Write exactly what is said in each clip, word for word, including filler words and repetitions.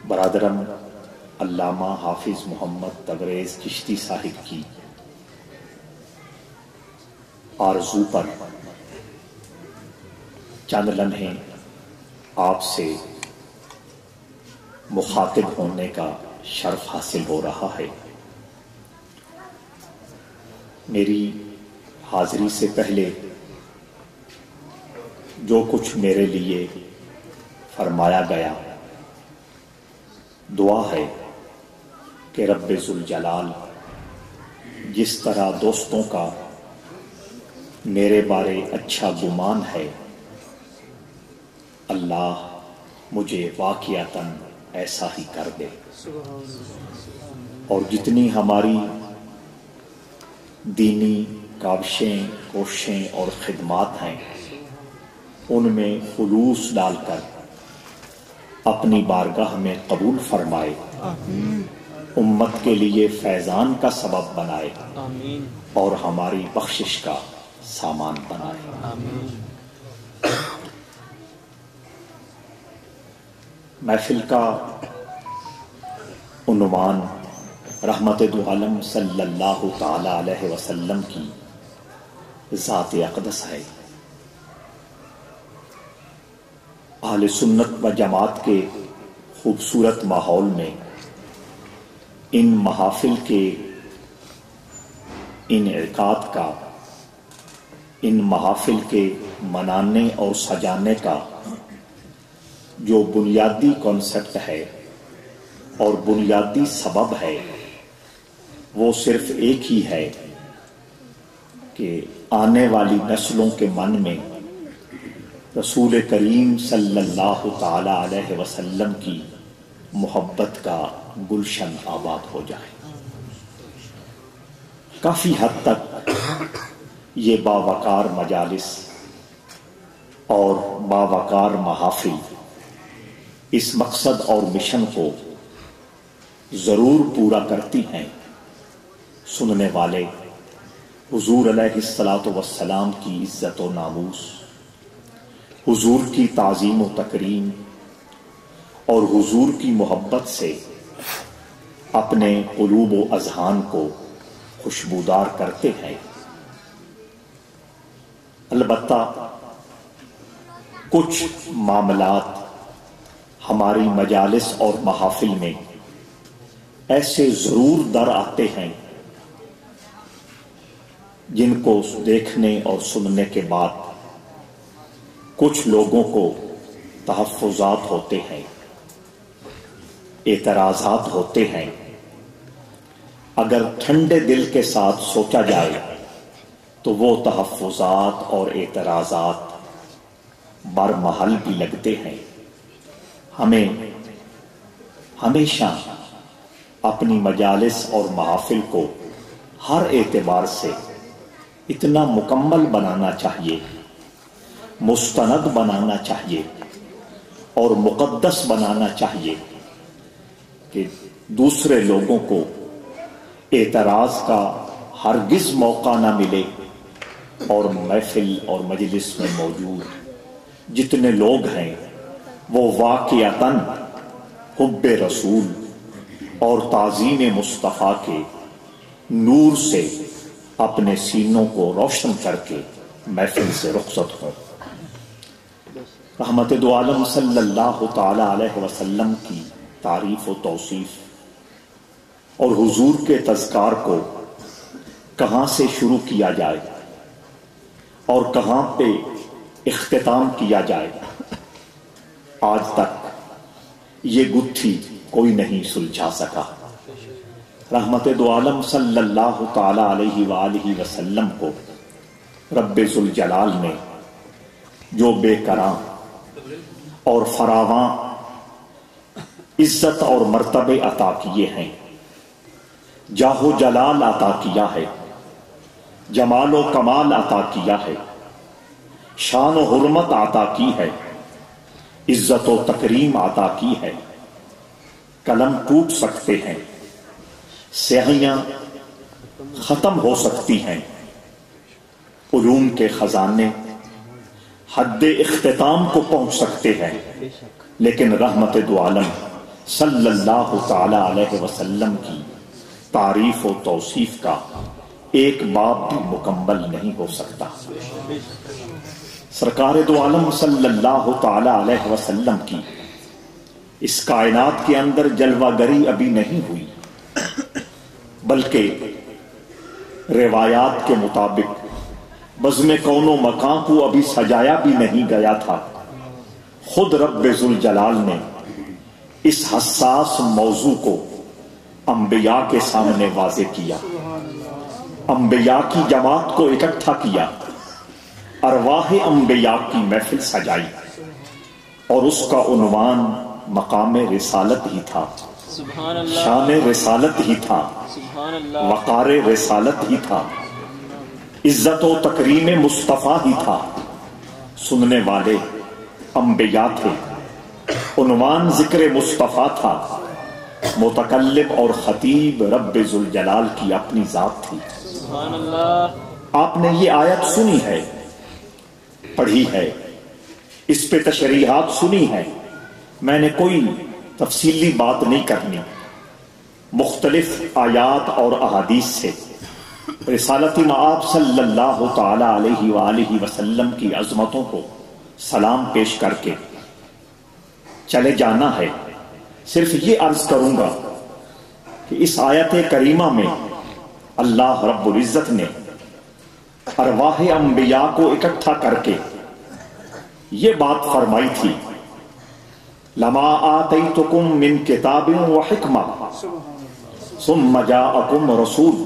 برادرم علامہ حافظ محمد تبریز چشتی صاحب کی آرزو پر چند لمحے آپ سے مخاطب ہونے کا شرف حاصل ہو رہا ہے۔ میری حاضری سے پہلے جو کچھ میرے لیے فرمایا گیا، دعا ہے کہ رب ذوالجلال جس طرح دوستوں کا میرے بارے اچھا گمان ہے، اللہ مجھے واقعتاً ایسا ہی کر دے، اور جتنی ہماری دینی کاوشیں، کوششیں اور خدمات ہیں ان میں خلوص ڈال کر اپنی بارگاہ میں قبول فرمائے، امت کے لیے فیضان کا سبب بنائے اور ہماری بخشش کا سامان بنائے۔ محفل کا عنوان رحمت دو عالم صلی اللہ تعالی علیہ وسلم کی ذات اقدس ہے۔ اہل سنت و جماعت کے خوبصورت ماحول میں ان محافل کے انعقاد کا، ان محافل کے منانے اور سجانے کا جو بنیادی کانسیپٹ ہے اور بنیادی سبب ہے، وہ صرف ایک ہی ہے کہ آنے والی نسلوں کے من میں رسول کریم صلی اللہ تعالی علیہ وسلم کی محبت کا گلشن آباد ہو جائے۔ کافی حد تک یہ باوقار مجالس اور باوقار محافل اس مقصد اور مشن کو ضرور پورا کرتی ہیں۔ سننے والے حضور علیہ الصلاۃ والسلام کی عزت و ناموس، حضور کی تعظیم و تکریم اور حضور کی محبت سے اپنے قلوب و اذہان کو خوشبودار کرتے ہیں۔ البتہ کچھ معاملات ہماری مجالس اور محافل میں ایسے ضرور در آتے ہیں جن کو دیکھنے اور سننے کے بعد کچھ لوگوں کو تحفظات ہوتے ہیں، اعتراضات ہوتے ہیں۔ اگر ٹھنڈے دل کے ساتھ سوچا جائے تو وہ تحفظات اور اعتراضات برمحل بھی لگتے ہیں۔ ہمیں ہمیشہ اپنی مجالس اور محافل کو ہر اعتبار سے اتنا مکمل بنانا چاہیے، مستند بنانا چاہیے اور مقدس بنانا چاہیے کہ دوسرے لوگوں کو اعتراض کا ہرگز موقع نہ ملے، اور محفل اور مجلس میں موجود جتنے لوگ ہیں وہ واقعتاً حب رسول اور تعظیم مصطفیٰ کے نور سے اپنے سینوں کو روشن کر کے محفل سے رخصت ہوں۔ رحمت دو عالم صلی اللہ تعالی علیہ وسلم کی تعریف و توصیف اور حضور کے تذکار کو کہاں سے شروع کیا جائے اور کہاں پہ اختتام کیا جائے، آج تک یہ گتھی کوئی نہیں سلجھا سکا۔ رحمت دو عالم صلی اللہ تعالی علیہ وآلہ وسلم کو رب ذوالجلال نے جو بے کراں اور فراواں عزت اور مرتبے عطا کیے ہیں، جاہ و جلال عطا کیا ہے، جمال و کمال عطا کیا ہے، شان و حرمت عطا کی ہے، عزت و تکریم عطا کی ہے۔ قلم ٹوٹ سکتے ہیں، سیاہیاں ختم ہو سکتی ہیں، علوم کے خزانے حد اختتام کو پہنچ سکتے ہیں، لیکن رحمت دو عالم صلی اللہ تعالی علیہ وسلم کی تعریف و توصیف کا ایک باب بھی مکمل نہیں ہو سکتا۔ سرکار دو عالم صلی اللہ تعالی علیہ وسلم کی اس کائنات کے اندر جلوہ گری ابھی نہیں ہوئی، بلکہ روایات کے مطابق بزم کون و مکان کو ابھی سجایا بھی نہیں گیا تھا۔ خود رب ذوالجلال نے اس حساس موضوع کو انبیاء کے سامنے واضح کیا، انبیاء کی جماعت کو اکٹھا کیا، ارواح انبیاء کی محفل سجائی، اور اس کا عنوان مقام رسالت ہی تھا، شان رسالت ہی تھا، وقار رسالت ہی تھا، عزت و تکریم مصطفیٰ ہی تھا۔ سننے والے انبیاء تھے، عنوان ذکر مصطفیٰ تھا، متکلم اور خطیب رب ذوالجلال کی اپنی ذات تھی۔ سبحان اللہ۔ آپ نے یہ آیت سنی ہے، پڑھی ہے، اس پہ تشریحات سنی ہے، میں نے کوئی تفصیلی بات نہیں کرنی۔ مختلف آیات اور احادیث سے رسالت مآب صلی اللہ تعالی علیہ وآلہ وسلم کی عظمتوں کو سلام پیش کر کے چلے جانا ہے۔ صرف یہ عرض کروں گا کہ اس آیت کریمہ میں اللہ رب العزت نے ارواح انبیاء کو اکٹھا کر کے یہ بات فرمائی تھی، لما آتیتکم من کتاب و حکمہ ثم جاءکم رسول۔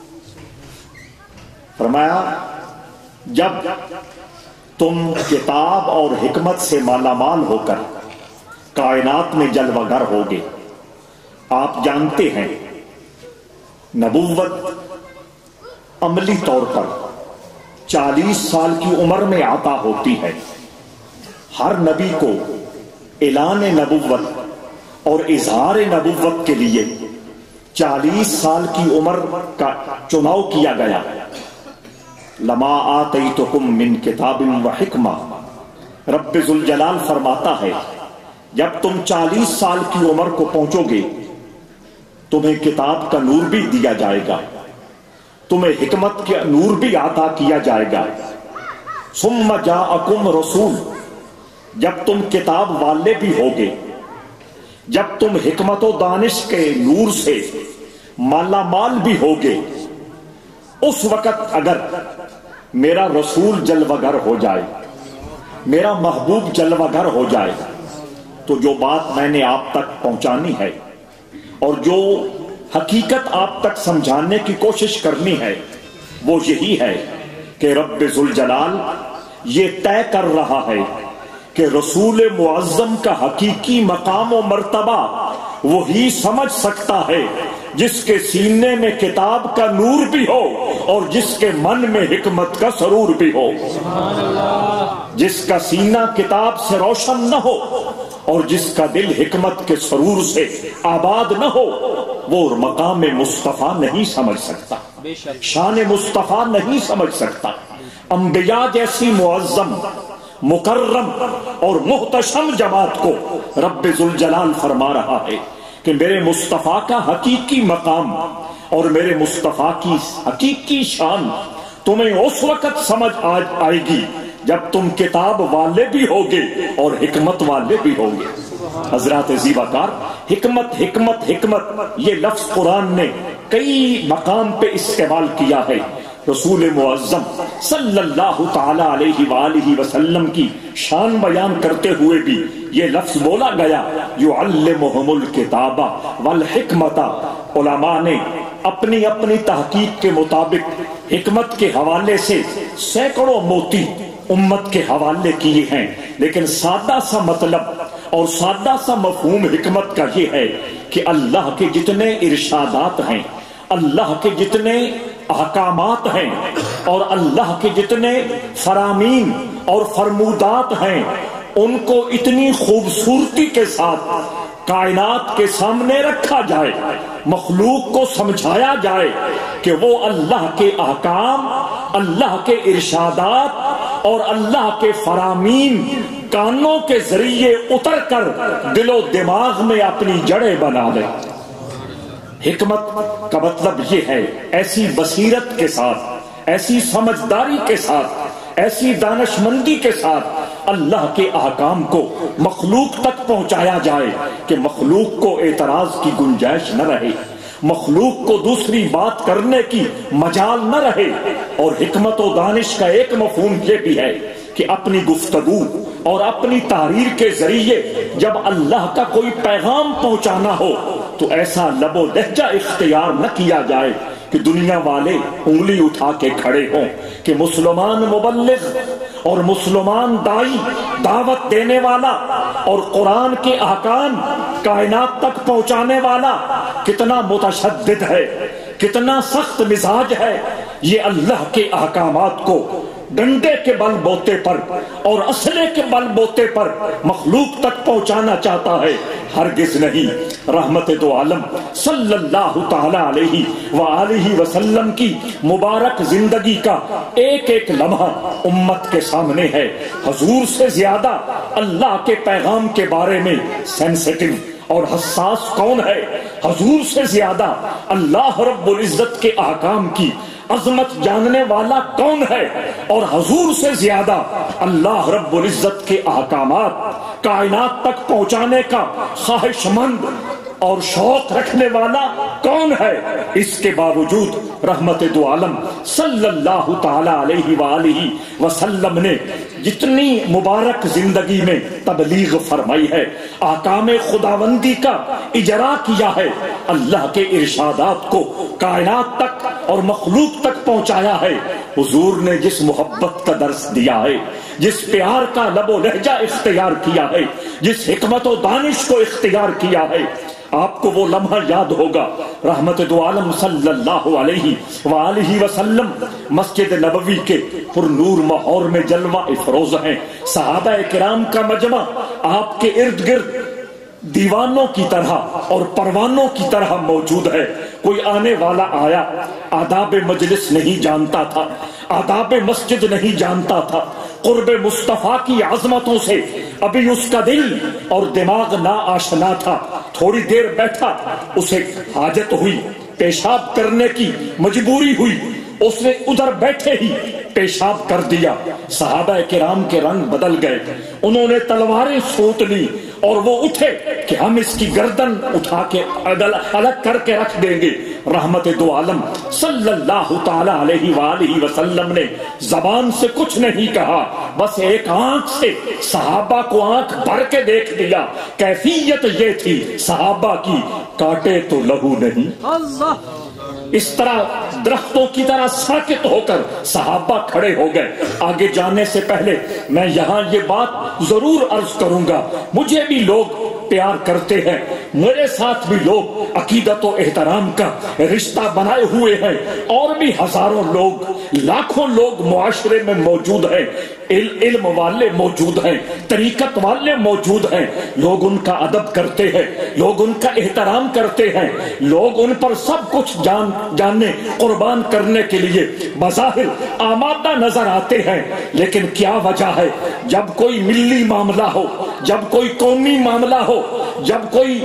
فرمایا جب تم کتاب اور حکمت سے مالا مال ہو کر کائنات میں جلوہ گر ہوگے، آپ جانتے ہیں نبوت عملی طور پر چالیس سال کی عمر میں عطا ہوتی ہے۔ ہر نبی کو اعلان نبوت اور اظہار نبوت کے لیے چالیس سال کی عمر کا چناؤ کیا گیا۔ لما آتیتکم من کتاب و حکمہ، رب ذوالجلال فرماتا ہے جب تم چالیس سال کی عمر کو پہنچو گے تمہیں کتاب کا نور بھی دیا جائے گا، تمہیں حکمت کا نور بھی عطا کیا جائے گا۔ ثم جاءکم رسول، جب تم کتاب والے بھی ہوگے، جب تم حکمت و دانش کے نور سے مالا مال بھی ہوگے، اس وقت اگر میرا رسول جلوہ گر ہو جائے، میرا محبوب جلوہ گر ہو جائے، تو جو بات میں نے آپ تک پہنچانی ہے اور جو حقیقت آپ تک سمجھانے کی کوشش کرنی ہے وہ یہی ہے کہ رب ذوالجلال یہ طے کر رہا ہے کہ رسول معظم کا حقیقی مقام و مرتبہ وہی سمجھ سکتا ہے جس کے سینے میں کتاب کا نور بھی ہو اور جس کے من میں حکمت کا سرور بھی ہو۔ جس کا سینہ کتاب سے روشن نہ ہو اور جس کا دل حکمت کے سرور سے آباد نہ ہو، وہ مقام مصطفیٰ نہیں سمجھ سکتا، شان مصطفیٰ نہیں سمجھ سکتا۔ انبیاء جیسی معظم، مکرم اور محتشم جماعت کو رب ذوالجلال فرما رہا ہے کہ میرے مصطفیٰ کا حقیقی مقام اور میرے مصطفیٰ کی حقیقی شان تمہیں اس وقت سمجھ آئے گی جب تم کتاب والے بھی ہوگے اور حکمت والے بھی ہوگے۔ حضرات زیباکار، حکمت حکمت حکمت یہ لفظ قرآن نے کئی مقام پہ استعمال کیا ہے۔ رسول معظم صلی اللہ تعالی علیہ وآلہ وسلم کی شان بیان کرتے ہوئے بھی یہ لفظ بولا گیا، یعلمہم الکتاب والحکمت۔ علماء نے اپنی اپنی تحقیق کے مطابق حکمت کے حوالے سے سینکڑوں موتی امت کے حوالے کیے ہیں، لیکن سادہ سا مطلب اور سادہ سا مفہوم حکمت کا یہ ہے کہ اللہ کے جتنے ارشادات ہیں، اللہ کے جتنے احکامات ہیں اور اللہ کے جتنے فرامین اور فرمودات ہیں، ان کو اتنی خوبصورتی کے ساتھ کائنات کے سامنے رکھا جائے، مخلوق کو سمجھایا جائے کہ وہ اللہ کے احکام، اللہ کے ارشادات اور اللہ کے فرامین کانوں کے ذریعے اتر کر دل و دماغ میں اپنی جڑیں بنا لے۔ حکمت کا مطلب یہ ہے ایسی بصیرت کے ساتھ، ایسی سمجھداری کے ساتھ، ایسی دانشمندی کے ساتھ اللہ کے احکام کو مخلوق تک پہنچایا جائے کہ مخلوق کو اعتراض کی گنجائش نہ رہے، مخلوق کو دوسری بات کرنے کی مجال نہ رہے۔ اور حکمت و دانش کا ایک مفہوم یہ بھی ہے کہ اپنی گفتگو اور اپنی تحریر کے ذریعے جب اللہ کا کوئی پیغام پہنچانا ہو تو ایسا لب و لہجہ اختیار نہ کیا جائے کہ دنیا والے انگلی اٹھا کے کھڑے ہوں کہ مسلمان مبلغ اور مسلمان دائی، دعوت دینے والا اور قرآن کے احکام کائنات تک پہنچانے والا کتنا متشدد ہے، کتنا سخت مزاج ہے۔ یہ اللہ کے احکامات کو ڈنڈے کے بل بوتے پر اور اسلحے کے بل بوتے پر مخلوق تک پہنچانا چاہتا ہے، ہرگز نہیں۔ رحمت دو عالم صلی اللہ تعالی علیہ وآلہ وسلم کی مبارک زندگی کا ایک ایک لمحہ امت کے سامنے ہے۔ حضور سے زیادہ اللہ کے پیغام کے بارے میں سینسٹیو اور حساس کون ہے؟ حضور سے زیادہ اللہ رب العزت کے احکام کی عظمت جاننے والا کون ہے؟ اور حضور سے زیادہ اللہ رب العزت کے احکامات کائنات تک پہنچانے کا خواہش مند اور شوق رکھنے والا کون ہے؟ اس کے باوجود رحمت دو عالم صلی اللہ تعالی علیہ وآلہ وسلم نے جتنی مبارک زندگی میں تبلیغ فرمائی ہے، احکام خداوندی کا اجرا کیا ہے، اللہ کے ارشادات کو کائنات تک اور مخلوق تک پہنچایا ہے۔ حضور نے جس محبت کا درس دیا ہے، جس پیار کا لب و لہجہ اختیار کیا ہے، جس حکمت و دانش کو اختیار کیا ہے، آپ کو وہ لمحہ یاد ہوگا۔ رحمت دو عالم صلی اللہ علیہ وآلہ وسلم مسجد نبوی کے پر نور ماحول میں جلوہ افروز ہیں، صحابہ کرام کا مجمع آپ کے ارد گرد دیوانوں کی طرح اور پروانوں کی طرح موجود ہے۔ کوئی آنے والا آیا، آداب مجلس نہیں جانتا تھا، آداب مسجد نہیں جانتا تھا، قرب مصطفیٰ کی عظمتوں سے ابھی اس کا دل اور دماغ نا آشنا تھا۔ تھوڑی دیر بیٹھا، اسے حاجت ہوئی، پیشاب کرنے کی مجبوری ہوئی، اس نے ادھر بیٹھے ہی پیشاب کر دیا۔ صحابہ کرام کے رنگ بدل گئے، انہوں نے تلواریں سونت لی اور وہ اٹھے کہ ہم اس کی گردن اٹھا کے الگ کر کے رکھ دیں گے۔ رحمت دو عالم صلی اللہ تعالی علیہ وآلہ وسلم نے زبان سے کچھ نہیں کہا، بس ایک آنکھ سے صحابہ کو آنکھ بھر کے دیکھ دیا۔ کیفیت یہ تھی صحابہ کی، کاٹے تو لہو نہیں۔ اللہ اس طرح درختوں کی طرح ساکت ہو کر صحابہ کھڑے ہو گئے۔ آگے جانے سے پہلے میں یہاں یہ بات ضرور عرض کروں گا، مجھے بھی لوگ پیار کرتے ہیں، میرے ساتھ بھی لوگ عقیدت و احترام کا رشتہ بنائے ہوئے ہیں، اور بھی ہزاروں لوگ، لاکھوں لوگ معاشرے میں موجود ہیں، علم والے موجود ہیں، طریقت والے موجود ہیں، لوگ ان کا ادب کرتے ہیں، لوگ ان کا احترام کرتے ہیں، لوگ ان پر سب کچھ جان جاننے قربان کرنے کے لیے بظاہر آمادہ نظر آتے ہیں۔ لیکن کیا وجہ ہے؟ جب کوئی ملی معاملہ ہو، جب کوئی قومی معاملہ ہو، جب کوئی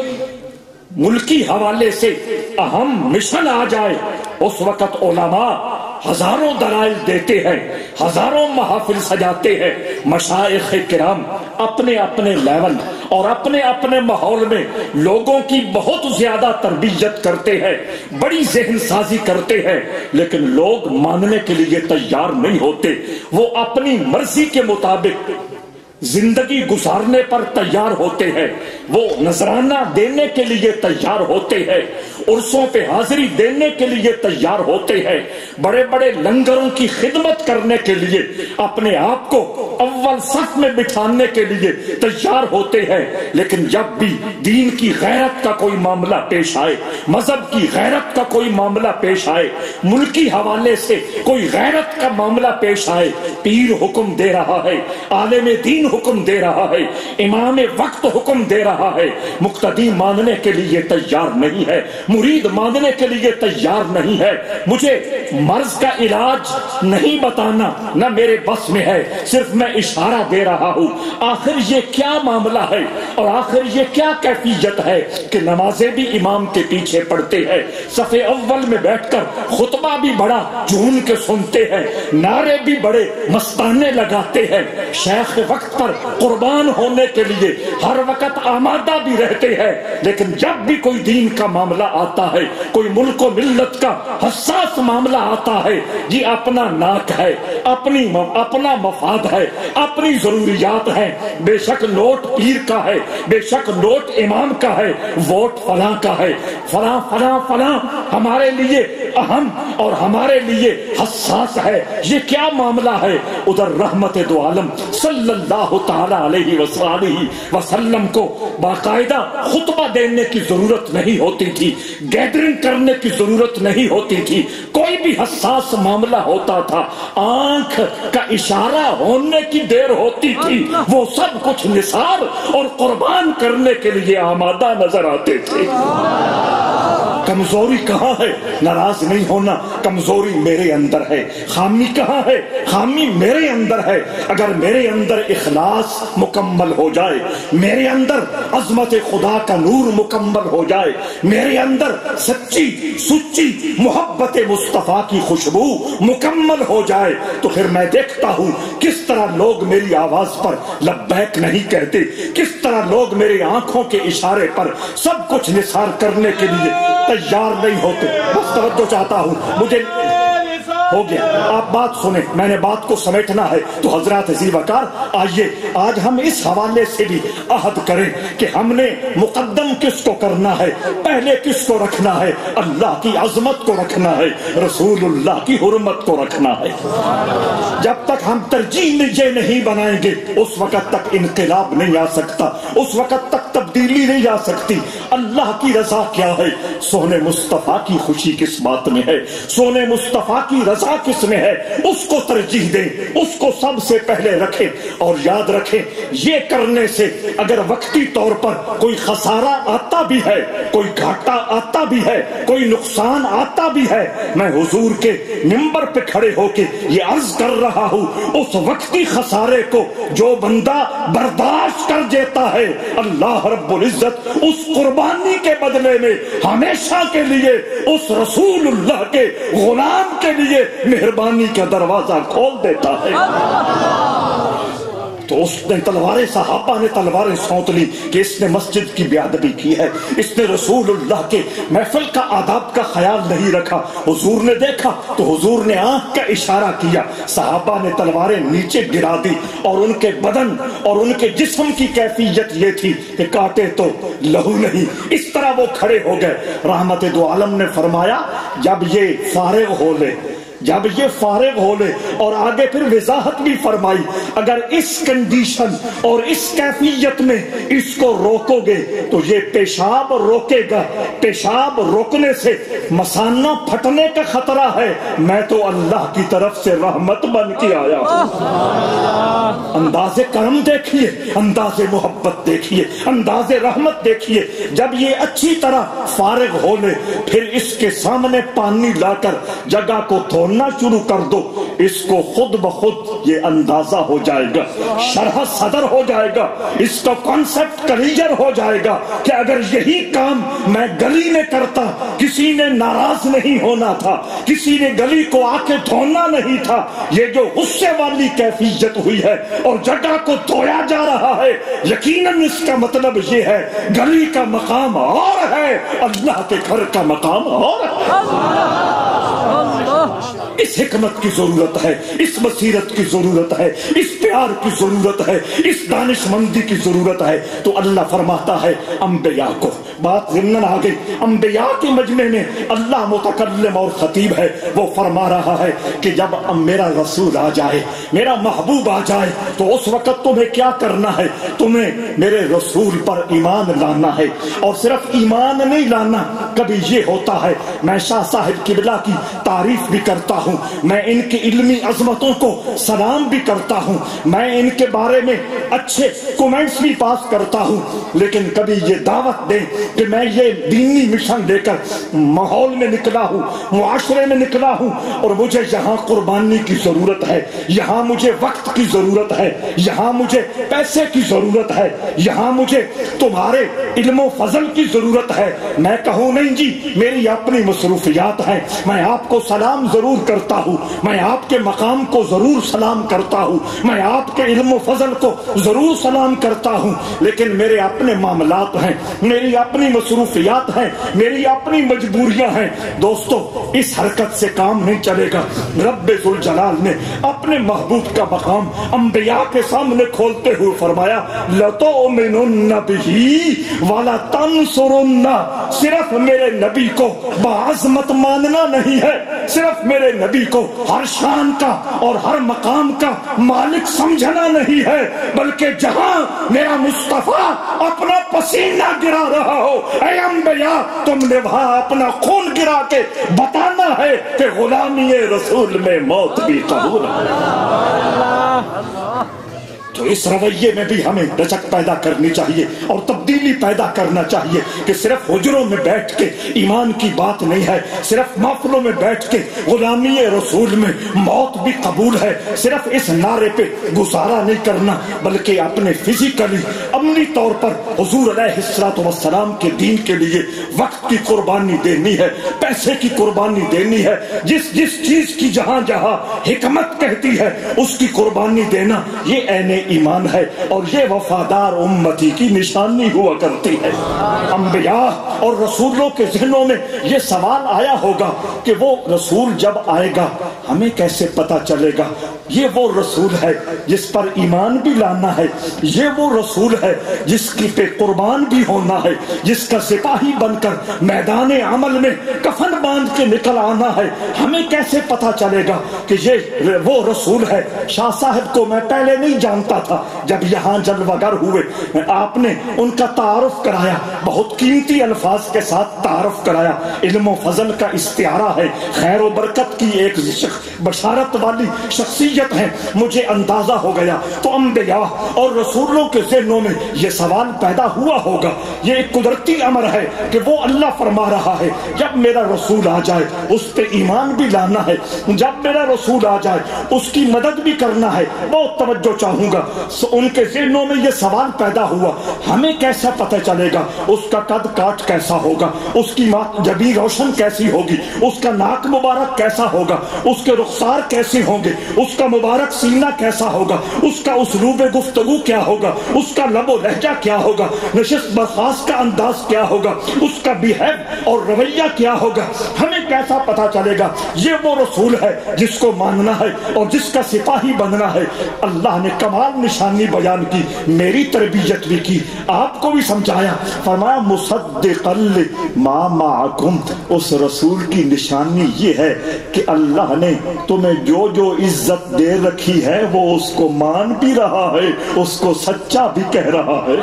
ملکی حوالے سے اہم مشن آ جائے، اس وقت علماء ہزاروں دلائل دیتے ہیں، ہزاروں محافل سجاتے ہیں، مشائخ کرام اپنے اپنے لیول اور اپنے اپنے ماحول میں لوگوں کی بہت زیادہ تربیت کرتے ہیں، بڑی ذہن سازی کرتے ہیں، لیکن لوگ ماننے کے لیے تیار نہیں ہوتے۔ وہ اپنی مرضی کے مطابق زندگی گزارنے پر تیار ہوتے ہیں، وہ نذرانہ دینے کے لیے تیار ہوتے ہیں، عرسوں پہ حاضری دینے کے لیے تیار ہوتے ہیں، بڑے بڑے لنگروں کی خدمت کرنے کے لیے اپنے آپ کو اول صف میں بٹھانے کے لیے تیار ہوتے ہیں۔ لیکن جب بھی دین کی غیرت کا کوئی معاملہ پیش آئے، مذہب کی غیرت کا کوئی معاملہ پیش آئے، ملکی حوالے سے کوئی غیرت کا معاملہ پیش آئے، پیر حکم دے رہا ہے، عالم دین حکم دے رہا ہے، امام وقت حکم دے رہا ہے، مقتدی ماننے کے لیے تیار نہیں ہے، مرید ماننے کے لیے تیار نہیں ہے۔ مجھے مرض کا علاج نہیں بتانا، نہ میرے بس میں ہے، صرف میں اشارہ دے رہا ہوں آخر یہ کیا معاملہ ہے اور آخر یہ کیا کیفیت ہے کہ نمازیں بھی امام کے پیچھے پڑھتے ہیں، صف اول میں بیٹھ کر خطبہ بھی بڑا جھوم کے سنتے ہیں، نعرے بھی بڑے مستانے لگاتے ہیں، شیخ وقت پر قربان ہونے کے لیے ہر وقت آمادہ بھی رہتے ہیں، لیکن جب بھی کوئی دین کا معاملہ آتا ہے، کوئی ملک و ملت کا حساس معاملہ آتا ہے، یہ اپنا ناک ہے، اپنی اپنا مفاد ہے، اپنی ضروریات ہیں، بے شک نوٹ پیر کا ہے، بے شک نوٹ امام کا ہے، ووٹ فلاں کا ہے، فلاں فلاں فلاں ہمارے لیے اہم اور ہمارے لیے حساس ہے، یہ کیا معاملہ ہے؟ ادھر رحمت دو عالم صلی اللہ تعالی علیہ وسلم وسلم کو باقاعدہ خطبہ دینے کی ضرورت نہیں ہوتی تھی، گیدرنگ کرنے کی ضرورت نہیں ہوتی تھی، کوئی بھی حساس معاملہ ہوتا تھا آنکھ کا اشارہ ہونے کی دیر ہوتی تھی، وہ سب کچھ نثار اور قربان کرنے کے لیے آمادہ نظر آتے تھے۔ کمزوری کہاں ہے؟ ناراض نہیں ہونا، کمزوری میرے اندر ہے۔ خامی کہاں ہے؟ خامی میرے اندر ہے۔ اگر میرے اندر اخلاص مکمل ہو جائے، میرے اندر عظمت خدا کا نور مکمل ہو جائے، میرے اندر سچی سچی محبت مصطفیٰ کی خوشبو مکمل ہو جائے، تو پھر میں دیکھتا ہوں کس طرح لوگ میری آواز پر لبیک نہیں کہتے، کس طرح لوگ میری آنکھوں کے اشارے پر سب کچھ نثار کرنے کے لیے تیار نہیں ہوتے۔ بس توجہ چاہتا ہوں، مجھے ہو گیا، آپ بات سنیں، میں نے بات کو سمیٹنا ہے۔ تو حضرات ذی وقار، آئیے آج ہم اس حوالے سے بھی عہد کریں کہ ہم نے مقدم کس کو کرنا ہے، پہلے کس کو رکھنا ہے؟ اللہ کی عظمت کو رکھنا ہے، رسول اللہ کی حرمت کو رکھنا ہے۔ جب تک ہم ترجیح یہ نہیں بنائیں گے اس وقت تک انقلاب نہیں آ سکتا، اس وقت تک تبدیلی نہیں آ سکتی۔ اللہ کی رضا کیا ہے؟ سونے مصطفیٰ کی خوشی کس بات میں ہے؟ سونے مصطفیٰ کی رضا کس میں ہے؟ اس کو ترجیح دیں، اس کو سب سے پہلے رکھیں، اور یاد رکھیں یہ کرنے سے اگر وقتی طور پر کوئی خسارہ آتا بھی ہے، کوئی گھاٹا آتا بھی ہے، کوئی نقصان آتا بھی ہے، میں حضور کے منبر پہ کھڑے ہو کے یہ عرض کر رہا ہوں، اس وقتی خسارے کو جو بندہ برداشت کر دیتا ہے، اللہ رب العزت اس قربانی کے بدلے میں ہمیشہ کے لیے اس رسول اللہ کے غلام کے لیے مہربانی کا دروازہ کھول دیتا ہے۔ تو اس نے تلواریں، صحابہ نے تلواریں سونت لی کہ اس نے مسجد کی بے ادبی کی ہے، اس نے رسول اللہ کے محفل کا آداب کا خیال نہیں رکھا۔ حضور نے دیکھا تو حضور نے آنکھ کا اشارہ کیا، صحابہ نے تلواریں نیچے گرا دی، اور ان کے بدن اور ان کے جسم کی کیفیت یہ تھی کہ کاٹے تو لہو نہیں، اس طرح وہ کھڑے ہو گئے۔ رحمت دو عالم نے فرمایا جب یہ فارغ ہو لے، جب یہ فارغ ہو لے، اور آگے پھر وضاحت بھی فرمائی، اگر اس کنڈیشن اور اس کیفیت میں اس کو روکو گے تو یہ پیشاب روکے گا، پیشاب روکنے سے مثانہ پھٹنے کا خطرہ ہے، میں تو اللہ کی طرف سے رحمت بن کے آیا ہوں۔ انداز کرم دیکھیے، انداز محبت دیکھیے، انداز رحمت دیکھیے۔ جب یہ اچھی طرح فارغ ہو لے پھر اس کے سامنے پانی لا کر جگہ کو دھونا شروع کر دو، اس کو خود بخود یہ اندازہ ہو جائے گا، شرح صدر ہو جائے گا، اس کا کانسیپٹ کلیئر ہو جائے گا کہ اگر یہی کام میں گلی میں کرتا کسی نے ناراض نہیں ہونا تھا، کسی نے گلی کو آ کے دھونا نہیں تھا۔ یہ جو غصے والی کیفیت ہوئی ہے اور جگہ کو دھویا جا رہا ہے، یقیناً اس کا مطلب یہ ہے گلی کا مقام اور ہے، اللہ کے گھر کا مقام اور ہے۔ اس حکمت کی ضرورت ہے، اس بصیرت کی ضرورت ہے، اس پیار کی ضرورت ہے، اس دانش مندی کی ضرورت ہے۔ تو اللہ فرماتا ہے انبیاء کو، بات ضمن آ گئی، انبیاء کے مجمع میں اللہ متکلم اور خطیب ہے، وہ فرما رہا ہے کہ جب میرا رسول آ جائے، میرا محبوب آ جائے، تو اس وقت تمہیں کیا کرنا ہے؟ تمہیں میرے رسول پر ایمان لانا ہے، اور صرف ایمان نہیں لانا، کبھی یہ ہوتا ہے میں شاہ صاحب قبلہ کی تعریف بھی کرتا ہوں، میں ان کی علمی عظمتوں کو سلام بھی کرتا ہوں، میں ان کے بارے میں اچھے کومنٹس بھی پاس کرتا ہوں، لیکن کبھی یہ دعوت دیں کہ میں یہ دینی مشن لے کر ماحول میں نکلا ہوں، معاشرے میں نکلا ہوں، اور مجھے یہاں قربانی کی ضرورت ہے، یہاں مجھے وقت کی ضرورت ہے، یہاں مجھے پیسے کی ضرورت ہے، یہاں مجھے تمہارے علم و فضل کی ضرورت ہے، میں کہوں نہیں جی میری اپنی مصروفیات ہیں، میں آپ کو سلام ضرور کرتا ہوں، میں آپ کے مقام کو ضرور سلام کرتا ہوں، میں آپ کے علم و فضل کو ضرور سلام کرتا ہوں، لیکن میرے اپنے معاملات ہیں، میری اپنی مصروفیات ہیں، میری اپنی مجبوریاں ہیں۔ دوستو اس حرکت سے کام نہیں چلے گا۔ رب ذوالجلال نے اپنے محبوب کا مقام انبیاء کے سامنے کھولتے ہوئے فرمایا لَتُؤْمِنُنَّ بِهِ وَلَتَنْصُرُنَّ، صرف میرے نبی کو بعظمت ماننا نہیں ہے، صرف میرے نبی کو ہر شان کا اور ہر مقام کا مالک سمجھنا نہیں ہے، بلکہ جہاں میرا مصطفیٰ اپنا پسینہ گرا رہا ہو، اے انبیاء تم نے وہاں اپنا خون گرا کے بتانا ہے کہ غلامی رسول میں موت بھی قبول ہے۔ تو اس رویے میں بھی ہمیں لچک پیدا کرنی چاہیے اور تبدیلی پیدا کرنا چاہیے کہ صرف حجروں میں بیٹھ کے ایمان کی بات نہیں ہے، صرف محفلوں میں بیٹھ کے غلامی رسول میں موت بھی قبول ہے، صرف اس نعرے پہ گزارا نہیں کرنا، بلکہ اپنے فزیکلی عملی طور پر حضور علیہ الصلوۃ والسلام کے دین کے لیے وقت کی قربانی دینی ہے، پیسے کی قربانی دینی ہے، جس جس چیز کی جہاں جہاں حکمت کہتی ہے اس کی قربانی دینا، یہ عین ایمان ہے اور یہ وفادار امتی کی نشانی ہوا کرتی ہے۔ انبیاء اور رسولوں کے ذہنوں میں یہ سوال آیا ہوگا کہ وہ رسول جب آئے گا ہمیں کیسے پتا چلے گا یہ وہ رسول ہے جس پر ایمان بھی لانا ہے، یہ وہ رسول ہے جس کی پہ قربان بھی ہونا ہے، جس کا سپاہی بن کر میدان عمل میں کفن باندھ کے نکل آنا ہے، ہمیں کیسے پتا چلے گا کہ یہ وہ رسول ہے؟ شاہ صاحب کو میں پہلے نہیں جانتا تھا، جب یہاں جلوہ گر ہوئے آپ نے ان کا تعارف کرایا، بہت قیمتی الفاظ کے ساتھ تعارف کرایا، علم و فضل کا استعارہ ہے، خیر و برکت کی ایک بشارت والی شخصیت ہے، مجھے اندازہ ہو گیا۔ تو انبیاء اور رسولوں کے ذہنوں میں یہ سوال پیدا ہوا ہوگا، یہ ایک قدرتی امر ہے کہ وہ اللہ فرما رہا ہے جب میرا رسول آ جائے اس پہ ایمان بھی لانا ہے، جب میرا رسول آ جائے اس کی مدد بھی کرنا ہے، بہت توجہ چاہوں گا۔ ان کے ذہنوں میں یہ سوال پیدا ہوا ہمیں کیسا پتہ چلے گا اس کا قد کاٹ کیسا ہوگا، اس کی جبیں روشن کیسی ہوگی، اس کا ناک مبارک کیسا ہوگا، اس کے رخسار کیسے ہوں گے، اس کا مبارک سینہ کیسا ہوگا، اس کا اسلوب گفتگو کیا ہوگا، اس کا لب و لہجہ کیا ہوگا، نشست برخاست کا انداز کیا ہوگا، اس کا بیہیو اور رویہ کیا ہوگا، ہمیں کیسا پتا چلے گا؟ یہ وہ رسول ہے جس کو ماننا ہے اور جس کا سپاہی بننا ہے۔ اللہ نے کمال نشانی بیان کی، میری تربیت بھی کی، آپ کو بھی سمجھایا، فرمایا مصدقا لما معکم، اس رسول کی نشانی یہ ہے کہ اللہ نے تمہیں جو جو عزت دے رکھی ہے وہ اس کو مان بھی رہا ہے، اس کو سچا بھی کہہ رہا ہے۔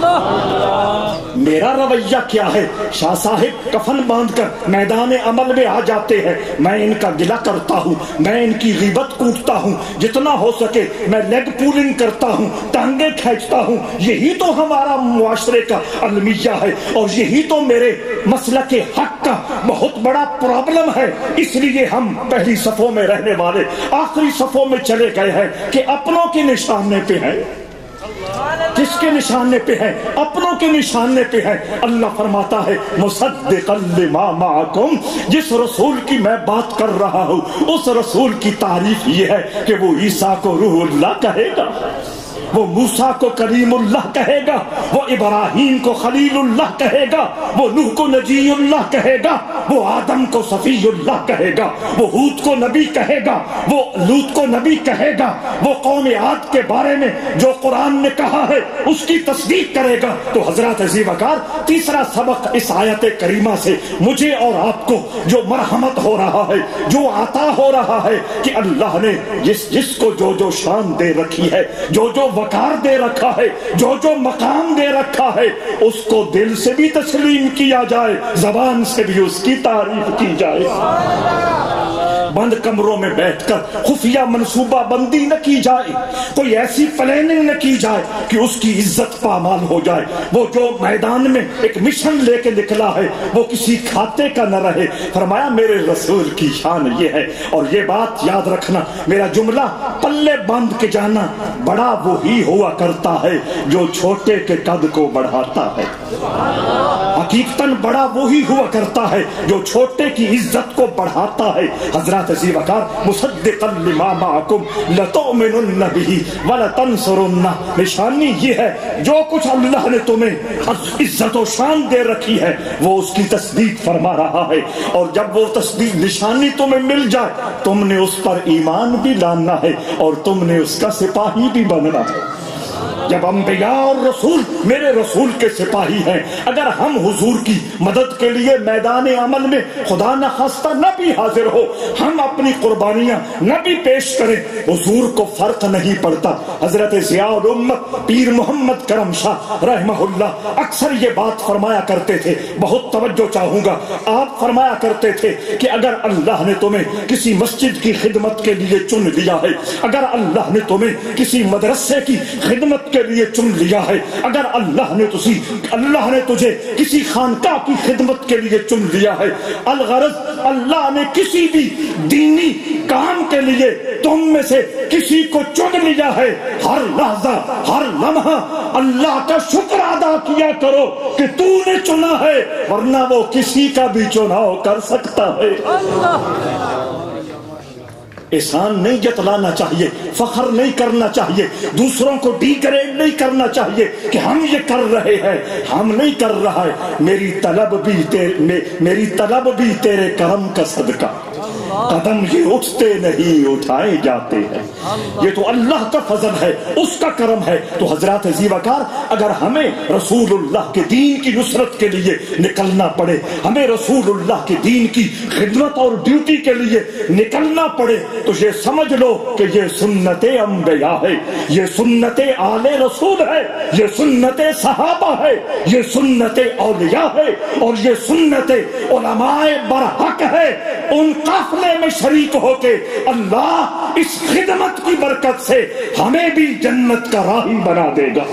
میرا رویہ کیا ہے؟ شاہ صاحب کفن باندھ کر میدان عمل میں آ جاتے ہیں، میں ان کا گلہ کرتا ہوں، میں ان کی غیبت کوٹتا ہوں، جتنا ہو سکے میں لیگ پولنگ کرتا ہوں، ٹانگیں کھینچتا ہوں، یہی تو ہمارا معاشرے کا المیہ ہے اور یہی تو میرے مسلک حق کا بہت بڑا پرابلم ہے۔ اس لیے ہم پہلی صفوں میں رہنے والے آخری صفوں میں چلے گئے ہیں کہ اپنوں کے نشانے پہ ہیں۔ کس کے نشانے پہ ہے؟ اپنوں کے نشانے پہ ہے۔ اللہ فرماتا ہے مصدقا لما معکم، جس رسول کی میں بات کر رہا ہوں اس رسول کی تعریف یہ ہے کہ وہ عیسیٰ کو روح اللہ کہے گا، وہ موسیٰ کو کریم اللہ کہے گا، وہ ابراہیم کو خلیل اللہ کہے گا، وہ نوح کو نجی اللہ کہے گا، وہ آدم کو صفی اللہ کہے گا، وہ ہود کو نبی کہے گا، وہ لوط کو نبی کہے گا، وہ قوم عاد کے بارے میں جو قرآن نے کہا ہے اس کی تصدیق کرے گا۔ تو حضرات عزیز وقار تیسرا سبق اس آیت کریمہ سے مجھے اور آپ کو جو مرحمت ہو رہا ہے، جو عطا ہو رہا ہے کہ اللہ نے جس جس کو جو جو شان دے رکھی ہے، جو جو وقار دے رکھا ہے، جو جو مقام دے رکھا ہے، اس کو دل سے بھی تسلیم کیا جائے، زبان سے بھی اس کی تعریف کی جائے۔ بند کمروں میں بیٹھ کر خفیہ منصوبہ بندی نہ کی جائے، کوئی ایسی پلاننگ نہ کی جائے کہ اس کی عزت پامال ہو جائے۔ وہ جو میدان میں ایک مشن لے کے نکلا ہے وہ کسی کھاتے کا نہ رہے۔ فرمایا میرے رسول کی شان یہ ہے، اور یہ بات یاد رکھنا، میرا جملہ پلے باندھ کے جانا، بڑا وہی ہوا کرتا ہے جو چھوٹے کے قد کو بڑھاتا ہے۔ حقیقتاً بڑا وہی ہوا کرتا ہے جو چھوٹے کی عزت کو بڑھاتا ہے۔ حضرات ذی وقار مصدقا لما معکم لتؤمنن بہ ولتنصرنہ، نشانی یہ ہے جو کچھ اللہ نے تمہیں عزت و شان دے رکھی ہے وہ اس کی تصدیق فرما رہا ہے، اور جب وہ تصدیق نشانی تمہیں مل جائے تم نے اس پر ایمان بھی لانا ہے اور تم نے اس کا سپاہی بھی بننا ہے۔ جب انبیاء اور رسول میرے رسول کے سپاہی ہیں، اگر ہم حضور کی مدد کے لیے میدان عمل میں خدا نہ خواستہ نہ بھی حاضر ہو، ہم اپنی قربانیاں نہ بھی پیش کریں، حضور کو فرق نہیں پڑتا۔ حضرت ضیاء الامت پیر محمد کرم شاہ رحمہ اللہ اکثر یہ بات فرمایا کرتے تھے، بہت توجہ چاہوں گا۔ آپ فرمایا کرتے تھے کہ اگر اللہ نے تمہیں کسی مسجد کی خدمت کے لیے چن لیا ہے، اگر اللہ نے تمہیں کسی مدرسے کی خدمت کے لیے چن لیا ہے، اگر اللہ نے تسی اللہ نے تجھے کسی خانقاہ کی خدمت کے لیے چن لیا ہے، الغرض اللہ نے کسی بھی دینی کام کے لیے تم میں سے کسی کو چن لیا ہے، ہر لحظہ ہر لمحہ اللہ کا شکر ادا کیا کرو کہ تو نے چنا ہے، ورنہ وہ کسی کا بھی چناؤ کر سکتا ہے۔ احسان نہیں جتلانا چاہیے، فخر نہیں کرنا چاہیے، دوسروں کو ڈی گریڈ نہیں کرنا چاہیے کہ ہم یہ کر رہے ہیں، ہم نہیں کر رہا ہے، میری طلب بھی تیرے میری طلب بھی تیرے کرم کا صدقہ، قدم یہ اٹھتے نہیں اٹھائے جاتے ہیں، یہ تو اللہ کا فضل ہے، اس کا کرم ہے۔ تو حضرات ذی وقار اگر ہمیں رسول اللہ کے دین کی نصرت کے لیے نکلنا پڑے، ہمیں رسول اللہ کے دین کی خدمت اور ڈیوٹی کے لیے نکلنا پڑے، تو یہ سمجھ لو کہ یہ سنت انبیاء ہے، یہ سنت آل رسول ہے، یہ سنت صحابہ ہے، یہ سنت اولیاء ہے، اور یہ سنت علماء برحق ہے۔ ان قافلے میں شریک ہو کے اللہ اس خدمت کی برکت سے ہمیں بھی جنت کا راہی بنا دے گا۔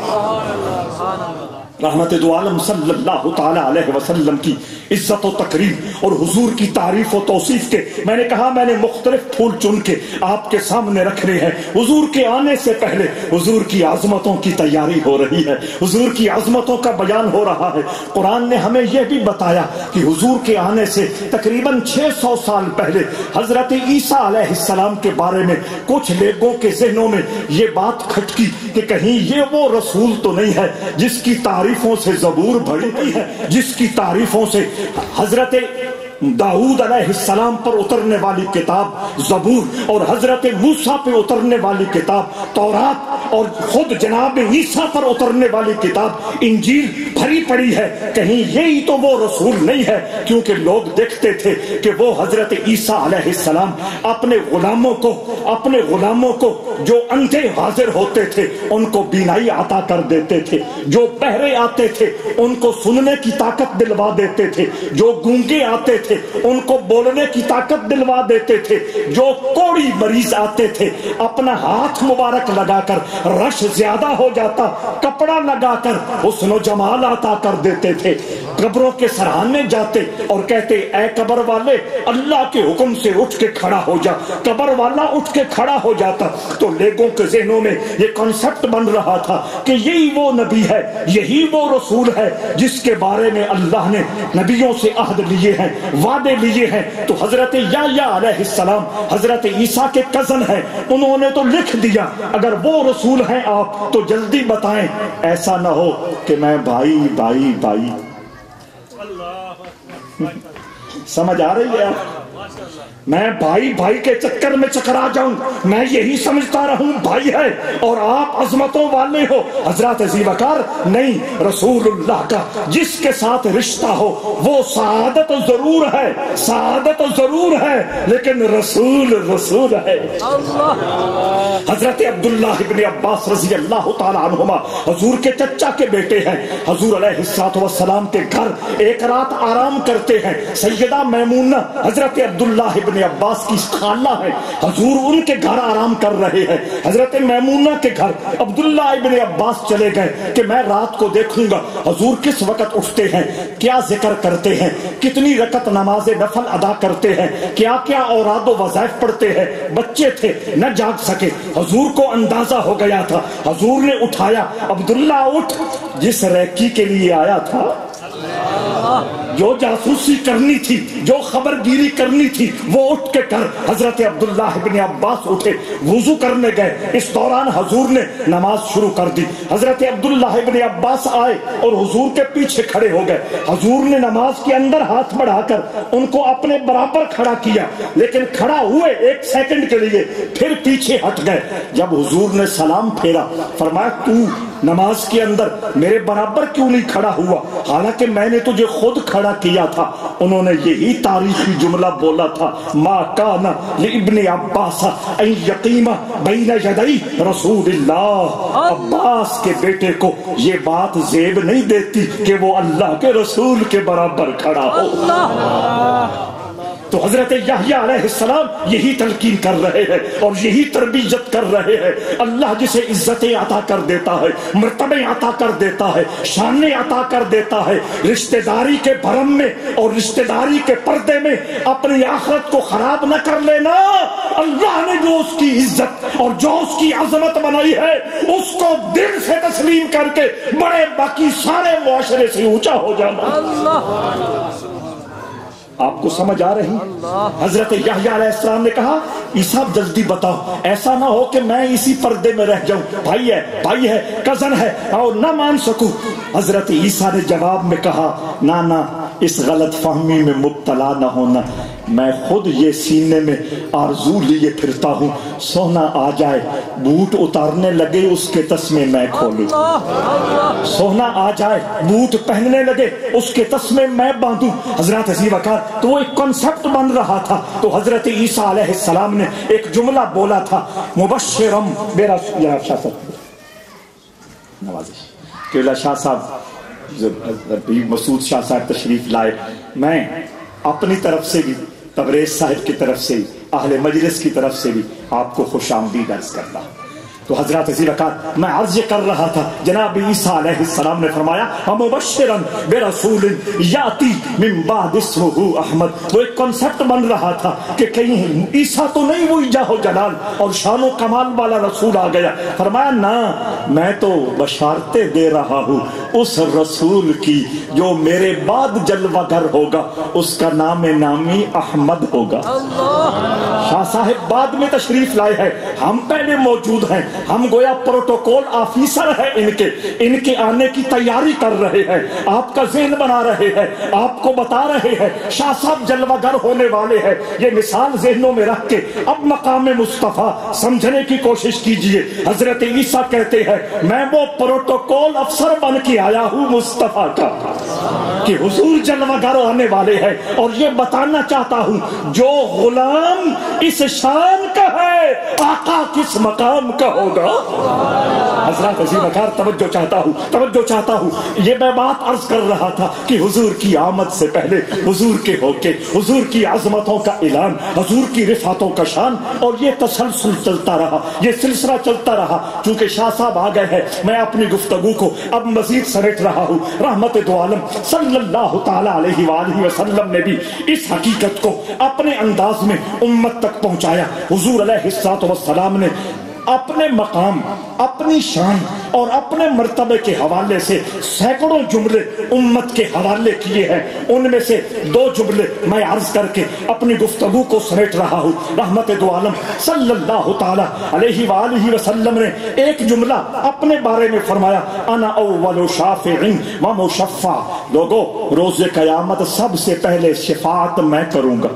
رحمت دو عالم صلی اللہ تعالی علیہ وسلم کی عزت و تکریم اور حضور کی تعریف و توصیف کے میں نے کہا میں نے مختلف پھول چن کے آپ کے سامنے رکھنے ہیں۔ حضور کے آنے سے پہلے حضور کی عظمتوں کی تیاری ہو رہی ہے، حضور کی عظمتوں کا بیان ہو رہا ہے۔ قرآن نے ہمیں یہ بھی بتایا کہ حضور کے آنے سے تقریباً چھ سو سال پہلے حضرت عیسیٰ علیہ السلام کے بارے میں کچھ لوگوں کے ذہنوں میں یہ بات کھٹکی کہ کہیں یہ وہ رسول تو نہیں ہے جس کی تعریفوں سے زبور بھری ہوئی ہے، جس کی تعریفوں سے حضرت داؤد علیہ السلام پر اترنے والی کتاب زبور اور حضرت موسیٰ پہ اترنے والی کتاب تورات اور خود جناب عیسیٰ پر اترنے والی کتاب انجیل بھری پڑی ہے۔ کہیں یہی تو وہ رسول نہیں ہے، کیونکہ لوگ دیکھتے تھے کہ وہ حضرت عیسیٰ علیہ السلام اپنے غلاموں کو اپنے غلاموں کو جو اندھے حاضر ہوتے تھے ان کو بینائی عطا کر دیتے تھے، جو بہرے آتے تھے ان کو سننے کی طاقت دلوا دیتے تھے، جو گونگے آتے تھے ان کو بولنے کی طاقت دلوا دیتے تھے، جو کوڑی مریض آتے تھے اپنا ہاتھ مبارک لگا کر رش زیادہ ہو جاتا کپڑا لگا کر حسن و جمال عطا کر دیتے تھے، قبروں کے سرانے جاتے اور کہتے اے قبر والے اللہ کے حکم سے اٹھ کے کھڑا ہو جا، قبر والا اٹھ کے کھڑا ہو جاتا۔ تو لوگوں کے ذہنوں میں یہ کانسیپٹ بن رہا تھا کہ یہی وہ نبی ہے، یہی وہ رسول ہے جس کے بارے میں اللہ نے نبیوں سے عہد لیے ہیں، وعدے لیے ہیں۔ تو حضرت یحییٰ علیہ السلام حضرت عیسیٰ کے کزن ہیں، انہوں نے تو لکھ دیا اگر وہ رسول ہیں آپ تو جلدی بتائیں، ایسا نہ ہو کہ میں بھائی بھائی بھائی سمجھ آ رہی ہے آپ؟ میں بھائی بھائی کے چکر میں چکرا جاؤں، میں یہی سمجھتا رہوں بھائی ہے اور آپ عظمتوں والے ہو۔ حضرات ذی وقار نہیں، رسول اللہ کا جس کے ساتھ رشتہ ہو وہ سعادت ضرور ہے، سعادت ضرور ہے، لیکن رسول رسول ہے۔ حضرت عبداللہ ابن عباس رضی اللہ تعالی عنہما حضور کے چچا کے بیٹے ہیں، حضور علیہ الصلوۃ والسلام کے گھر ایک رات آرام کرتے ہیں۔ سیدہ میمونہ حضرت عبد عبداللہ ابن عباس کی خالہ ہے، حضور ان کے گھر آرام کر رہے ہیں، حضرت میمونہ کے گھر عبداللہ ابن عباس چلے گئے کہ میں رات کو دیکھوں گا حضور کس وقت اٹھتے ہیں، کیا ذکر کرتے ہیں، کتنی رکعت نماز نفل ادا کرتے ہیں، کیا کیا اوراد و وظائف پڑھتے ہیں۔ بچے تھے نہ جاگ سکے، حضور کو اندازہ ہو گیا تھا، حضور نے اٹھایا، عبداللہ اٹھ، جس ریکی کے لیے آیا تھا، جو جاسوسی کرنی تھی، جو خبر گیری کرنی تھی، وہ اٹھ کے کر۔ حضرت عبداللہ ابن عباس اٹھے، وضو کرنے گئے، اس دوران حضور نے نماز شروع کر دی۔ حضرت عبداللہ ابن عباس آئے اور حضور کے پیچھے کھڑے ہو گئے، حضور نے نماز کے اندر ہاتھ بڑھا کر ان کو اپنے برابر کھڑا کیا، لیکن کھڑا ہوئے ایک سیکنڈ کے لیے پھر پیچھے ہٹ گئے۔ جب حضور نے سلام پھیرا، فرمایا تو نماز کے اندر میرے برابر کیوں نہیں کھڑا ہوا، حالانکہ میں نے تجھے خود کھڑا کیا تھا۔ انہوں نے یہی تاریخی جملہ بولا تھا، ما کان لابن عباس ان یقیم بین یدی رسول اللہ۔ عباس کے بیٹے کو یہ بات زیب نہیں دیتی کہ وہ اللہ کے رسول کے برابر کھڑا ہو۔ تو حضرت یحییٰ علیہ السلام یہی تلقین کر رہے ہیں اور یہی تربیت کر رہے ہیں۔ اللہ جسے عزتیں عطا کر دیتا ہے، مرتبے عطا کر دیتا ہے، شانیں عطا کر دیتا ہے، رشتہ داری کے بھرم میں اور رشتہ داری کے پردے میں اپنی آخرت کو خراب نہ کر لینا۔ اللہ نے جو اس کی عزت اور جو اس کی عظمت بنائی ہے، اس کو دل سے تسلیم کر کے بڑے باقی سارے معاشرے سے اونچا ہو جانا۔ اللہ آپ کو سمجھ آ رہی؟ حضرت یحییٰ علیہ السلام نے کہا عیسیٰ جلدی بتاؤ، ایسا نہ ہو کہ میں اسی پردے میں رہ جاؤں، بھائی ہے بھائی ہے کزن ہے اور نہ مان سکوں۔ حضرت عیسیٰ نے جواب میں کہا نہ نہ اس غلط فہمی میں مبتلا نہ ہونا، میں خود یہ سینے میں آرزو لیے پھرتا ہوں، سونا آ جائے بوٹ اتارنے لگے اس کے تسمے میں کھولوں، سونا آ جائے بوٹ پہننے لگے اس کے تسمے میں باندھوں۔ حضرت عزیز وقار تو وہ ایک کنسپٹ بن رہا تھا، تو حضرت عیسیٰ علیہ السلام نے ایک جملہ بولا تھا، مبشرم میرا شاہ صاحب نوازش کیولا شاہ صاحب مسعود شاہ صاحب تشریف لائے، میں اپنی طرف سے بھی تبریز صاحب کی طرف سے اہل مجلس کی طرف سے بھی آپ کو خوش آمدید عرض کرتا ہوں۔ تو حضرات عزیز وقار میں عرض یہ کر رہا تھا، جناب عیسیٰ علیہ السلام نے فرمایا وَمُبَشِّرًا بِرَسُولٍ يَأْتِي مِن بَعْدِ اسْمُهُ احمد۔ وہ ایک کنسپٹ بن رہا تھا کہ کہیں عیسیٰ تو نہیں وہ جاہ و جلال اور شان و کمال والا رسول آ گیا، فرمایا نہ، میں تو بشارتیں دے رہا ہوں اس رسول کی جو میرے بعد جلوہ گر ہوگا، اس کا نام نامی احمد ہوگا۔ شاہ صاحب بعد میں تشریف لائے ہیں، ہم پہلے موجود ہیں، ہم گویا پروٹوکول آفیسر ہے ان کے ان کے آنے کی تیاری کر رہے ہیں، آپ کا ذہن بنا رہے ہیں، آپ کو بتا رہے ہیں شاہ صاحب جلوہ گر ہونے والے ہیں۔ یہ مثال ذہنوں میں رکھ کے اب مقام مصطفیٰ سمجھنے کی کوشش کیجئے۔ حضرت عیسیٰ کہتے ہیں میں وہ پروٹوکول افسر بن کے آیا ہوں مصطفیٰ کا کہ حضور جلوہ گر ہونے والے ہیں، اور یہ بتانا چاہتا ہوں جو غلام اس شان کا ہے آقا کس مقام کا ہوگا۔ حضرات عزیز وقار توجہ چاہتا ہوں توجہ چاہتا ہوں یہ میں بات عرض کر رہا تھا کہ حضور کی آمد سے پہلے حضور کے ہو کے حضور کی عظمتوں کا اعلان، حضور کی رفعتوں کا شان، اور یہ تسلسل چلتا رہا، یہ سلسلہ چلتا رہا۔ چونکہ شاہ صاحب آ گئے ہیں، میں اپنی گفتگو کو اب مزید سمیٹ رہا ہوں۔ رحمت دو عالم صلی اللہ تعالی علیہ وآلہ وسلم نے بھی اس حقیقت کو اپنے انداز میں امت تک پہنچایا۔ حضور علیہ الصلوۃ والسلام نے اپنے مقام، اپنی شان اور اپنے مرتبے کے حوالے سے سینکڑوں جملے امت کے حوالے کیے ہیں، ان میں سے دو جملے میں عرض کر کے اپنی گفتگو کو سمیٹ رہا ہوں۔ رحمت دو عالم صلی اللہ تعالی علیہ وآلہ وسلم نے ایک جملہ اپنے بارے میں فرمایا، انا اول شافع و مشفع، لوگو روز قیامت سب سے پہلے شفاعت میں کروں گا،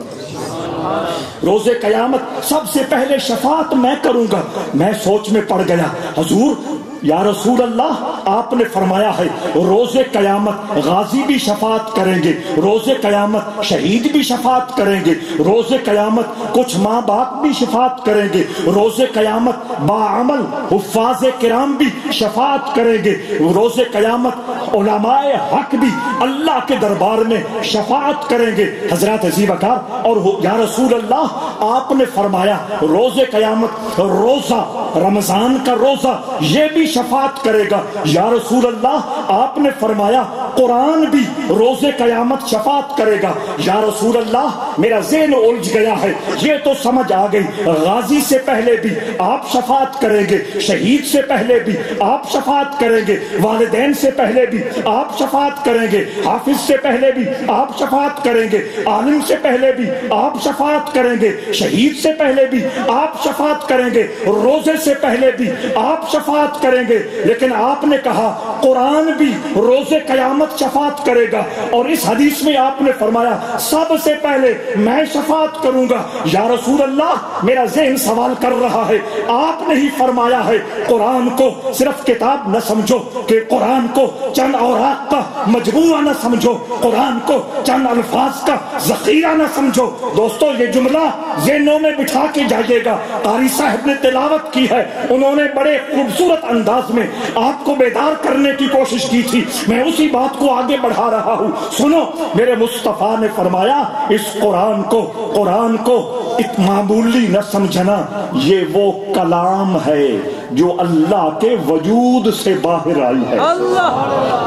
روز قیامت سب سے پہلے شفاعت میں کروں گا۔ میں سوچ میں پڑ گیا، حضور یا رسول اللہ آپ نے فرمایا ہے روز قیامت غازی بھی شفاعت کریں گے، روز قیامت شہید بھی شفاعت کریں گے، روز قیامت کچھ ماں باپ بھی شفاعت کریں گے، روز قیامت باعمل حفاظ کرام بھی شفاعت کریں گے، روز قیامت علماء حق بھی اللہ کے دربار میں شفاعت کریں گے۔ حضرات عزیز وقار اور یا رسول اللہ آپ نے فرمایا روز قیامت روزہ رمضان کا روزہ یہ بھی شفاعت کرے گا۔ یا رسول اللہ آپ نے فرمایا قرآن بھی روز قیامت شفاعت کرے گا۔ یا رسول اللہ میرا ذہن الجھ گیا ہے، یہ تو سمجھ آ گئی غازی سے پہلے بھی آپ شفاعت کریں گے، شہید سے پہلے بھی آپ شفاعت کریں گے، والدین سے پہلے بھی آپ شفاعت کریں گے، حافظ سے پہلے بھی آپ شفاعت کریں گے، عالم سے پہلے بھی آپ شفاعت کریں گے، شہید سے پہلے بھی آپ شفاعت کریں گے، روزے سے پہلے بھی آپ شفاعت کریں گے۔ لیکن آپ نے کہا قرآن بھی روز قیامت شفاعت کرے گا، اور اس حدیث میں آپ نے فرمایا سب سے پہلے میں شفاعت کروں گا۔ یا رسول اللہ میرا ذہن سوال کر رہا ہے، آپ نے ہی فرمایا ہے قرآن کو صرف کتاب نہ سمجھو، کہ قرآن کو چند اوراق کا مجموعہ نہ سمجھو، قرآن کو چند الفاظ کا ذخیرہ نہ سمجھو۔ دوستو یہ جملہ ذہنوں میں بٹھا کے جائیے گا، قاری صاحب نے تلاوت کی ہے، انہوں نے بڑے خوبصورت انداز میں آپ کو بیدار کرنے کی کوشش کی تھی، میں اسی بات کو آگے بڑھا رہا ہوں۔ سنو، میرے مصطفیٰ نے فرمایا اس قرآن کو قرآن کو معمولی نہ سمجھنا، یہ وہ کلام ہے جو اللہ کے وجود سے باہر آئی ہے۔ اللہ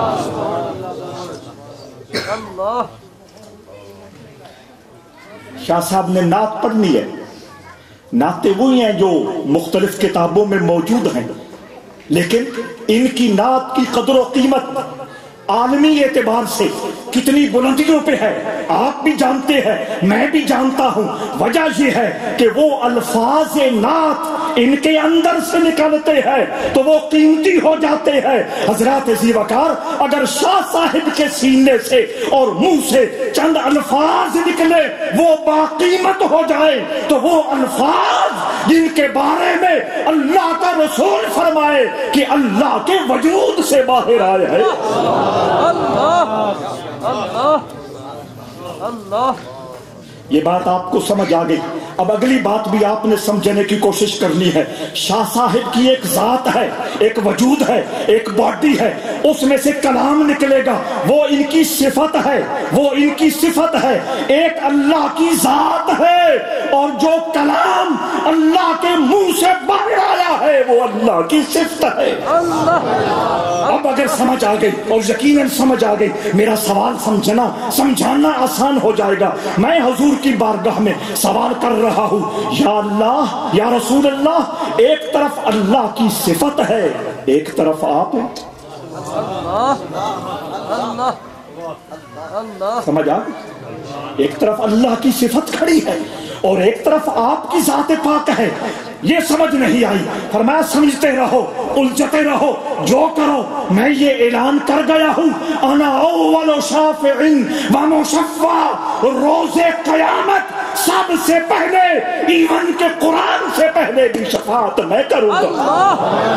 اللہ شاہ صاحب نے نعت پڑھنی ہے، نعتیں وہی ہیں جو مختلف کتابوں میں موجود ہیں، لیکن ان کی نعت کی قدر و قیمت عالمی اعتبار سے کتنی بلندیوں پہ ہے آپ بھی جانتے ہیں، میں بھی جانتا ہوں۔ وجہ یہ ہے کہ وہ الفاظ نعت ان کے اندر سے نکلتے ہیں تو وہ قیمتی ہو جاتے ہیں۔ حضرات ذی وقار اگر شاہ صاحب کے سینے سے اور منہ سے چند الفاظ نکلے وہ باقیمت ہو جائے تو وہ الفاظ جن کے بارے میں اللہ کا رسول فرمائے کہ اللہ کے وجود سے باہر آئے ہیں۔ اللہ اللہ اللہ یہ بات آپ کو سمجھ آ گئی۔ اب اگلی بات بھی آپ نے سمجھنے کی کوشش کرنی ہے۔ شاہ صاحب کی ایک ذات ہے، ایک وجود ہے، ایک باڈی ہے، اس میں سے کلام نکلے گا، وہ ان کی صفت ہے، وہ ان کی صفت ہے۔ ایک اللہ کی ذات ہے اور جو کلام اللہ کے منہ سے باہر آیا ہے وہ اللہ کی صفت ہے۔ اب اگر سمجھ آ گئی اور یقیناً سمجھ آ گئی، میرا سوال سمجھنا سمجھانا آسان ہو جائے گا۔ میں حضور کی بارگاہ میں سوال کر رہا ہوں، یا اللہ یا رسول اللہ، ایک طرف اللہ کی صفت ہے، ایک طرف آپ ہیں۔ سمجھ آ گئی؟ ایک طرف اللہ کی صفت کھڑی ہے اور ایک طرف آپ کی ذات پاک ہے۔ یہ سمجھ نہیں آئی، فرمایا سمجھتے رہو، الجھتے رہو، جو کرو میں یہ اعلان کر گیا ہوں، انا اول شافع و مشفع، روز قیامت سب سے پہلے ایون کے قرآن سے پہلے بھی شفاعت میں کروں گا۔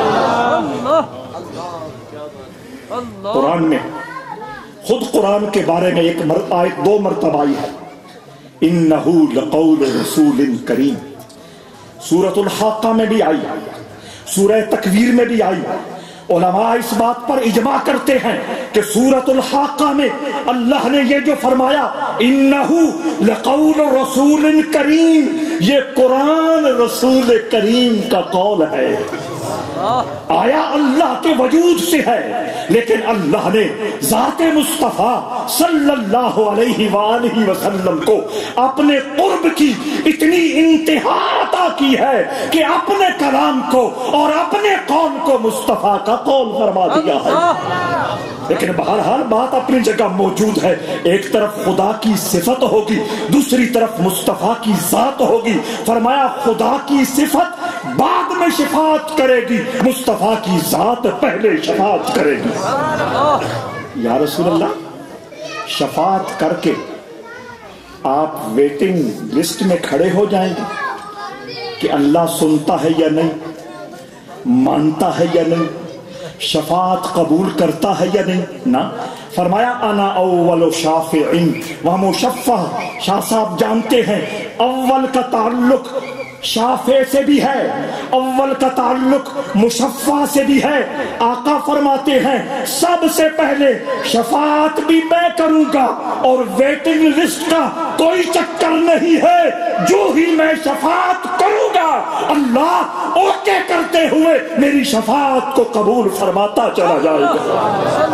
قرآن میں خود قرآن کے بارے میں ایک آیت دو مرتبہ آئی ہے، انہو لقول رسول کریم، سورۃ الحاقہ میں بھی آئی، سورہ تکویر میں بھی آئی۔ علماء اس بات پر اجماع کرتے ہیں کہ سورۃ الحاقہ میں اللہ نے یہ جو فرمایا انہو لقول رسول کریم، یہ قرآن رسول کریم کا قول ہے، آیا اللہ کے وجود سے ہے، لیکن اللہ نے ذات مصطفیٰ صلی اللہ علیہ وآلہ وسلم کو اپنے قرب کی اتنی انتہا عطا کی ہے کہ اپنے کلام کو اور اپنے قول کو مصطفیٰ کا قول فرما دیا ہے۔ لیکن بہرحال بات اپنی جگہ موجود ہے، ایک طرف خدا کی صفت ہوگی، دوسری طرف مصطفیٰ کی ذات ہوگی۔ فرمایا خدا کی صفت بعد میں شفاعت کرے گی، مصطفیٰ کی ذات پہلے شفاعت کرے گی۔ یا رسول اللہ، شفاعت کر کے آپ ویٹنگ لسٹ میں کھڑے ہو جائیں گے کہ اللہ سنتا ہے یا نہیں، مانتا ہے یا نہیں، شفاعت قبول کرتا ہے یا نہیں؟ نہ. فرمایا انا اول شافع و مشفع. شاہ صاحب جانتے ہیں اول کا تعلق شافع سے بھی ہے، اول کا تعلق مشفع سے بھی ہے. آقا فرماتے ہیں سب سے پہلے شفاعت بھی میں کروں گا اور ویٹنگ لسٹ کا کوئی چکر نہیں ہے. جو ہی میں شفاعت کروں گا اللہ اوکے کرتے ہوئے میری شفاعت کو قبول فرماتا چلا جائے گا.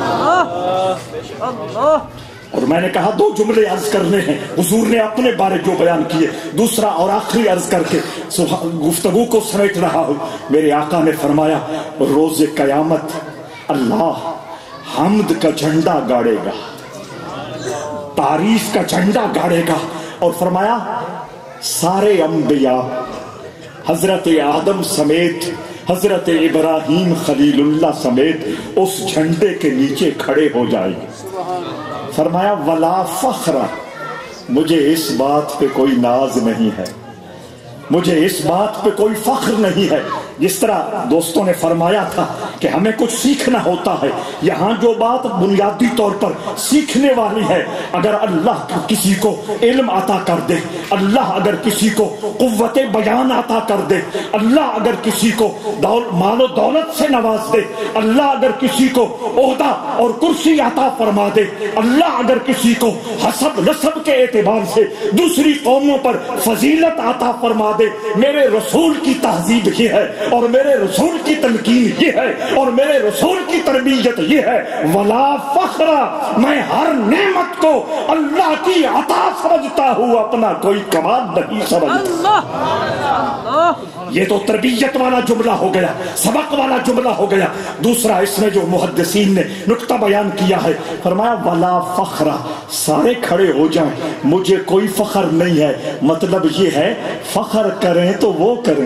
اللہ. اور میں نے کہا دو جملے عرض کرنے ہیں، حضور نے اپنے بارے جو بیان کیے. دوسرا اور آخری عرض کر کے گفتگو کو سمیٹ رہا ہوں. میرے آقا نے فرمایا روز قیامت اللہ حمد کا جھنڈا گاڑے گا، تعریف کا جھنڈا گاڑے گا، اور فرمایا سارے انبیاء حضرت آدم سمیت حضرت ابراہیم خلیل اللہ سمیت اس جھنڈے کے نیچے کھڑے ہو جائیں گے. فرمایا ولا فخر، مجھے اس بات پہ کوئی ناز نہیں ہے، مجھے اس بات پہ کوئی فخر نہیں ہے. جس طرح دوستوں نے فرمایا تھا کہ ہمیں کچھ سیکھنا ہوتا ہے، یہاں جو بات بنیادی طور پر سیکھنے والی ہے، اگر اللہ کسی کو علم عطا کر دے، اللہ اگر کسی کو قوت بیان عطا کر دے، اللہ اگر کسی کو دول مال و دولت سے نواز دے، اللہ اگر کسی کو عہدہ اور کرسی عطا فرما دے، اللہ اگر کسی کو حسب نسب کے اعتبار سے دوسری قوموں پر فضیلت عطا فرما دے، میرے رسول کی تہذیب یہ ہے اور میرے رسول کی تلقین یہ ہے اور میرے رسول کی تربیت یہ ہے ولا فخر، میں ہر نعمت کو اللہ کی عطا سمجھتا ہوں، اپنا کوئی کمال نہیں سمجھتا. یہ تو تربیت والا جملہ ہو گیا، سبق والا جملہ ہو گیا. دوسرا اس میں جو محدثین نے نکتہ بیان کیا ہے، فرمایا ولا فخر، سارے کھڑے ہو جائیں مجھے کوئی فخر نہیں ہے. مطلب یہ ہے فخر کریں تو وہ کریں،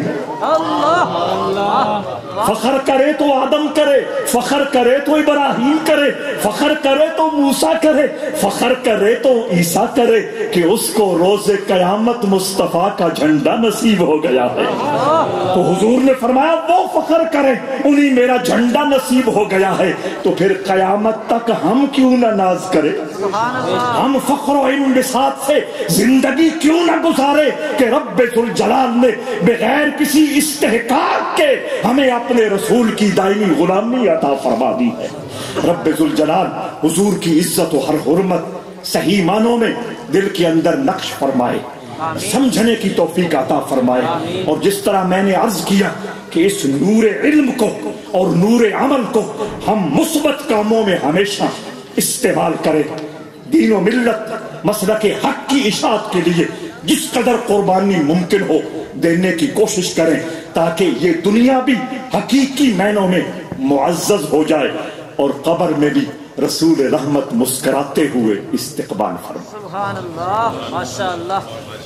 فخر کرے تو آدم کرے، فخر کرے تو ابراہیم کرے، فخر کرے تو موسیٰ کرے، فخر کرے تو عیسیٰ کرے کہ اس کو روز قیامت مصطفیٰ کا جھنڈا نصیب ہو گیا ہے. تو حضور نے فرمایا وہ فخر کریں، انہیں میرا جھنڈا نصیب ہو گیا ہے. تو پھر قیامت تک ہم کیوں نہ ناز کرے، ہم فخر و انبساط سے زندگی کیوں نہ گزارے کہ رب ذوالجلال نے بغیر کسی استحقاق کے ہمیں اپنے رسول کی دائمی غلامی عطا فرما دی ہے. رب ذوالجلال حضور کی عزت و ہر حرمت صحیح معنوں میں دل کے اندر نقش فرمائے، سمجھنے کی توفیق عطا فرمائے. اور جس طرح میں نے عرض کیا کہ اس نور علم کو اور نور عمل کو ہم مثبت کاموں میں ہمیشہ استعمال کریں، دین و ملت مسلک حق کی اشاعت کے لیے جس قدر قربانی ممکن ہو دینے کی کوشش کریں، تاکہ یہ دنیا بھی حقیقی معنوں میں معزز ہو جائے اور قبر میں بھی رسول رحمت مسکراتے ہوئے استقبال فرمائے. سبحان اللہ، ماشاء اللہ.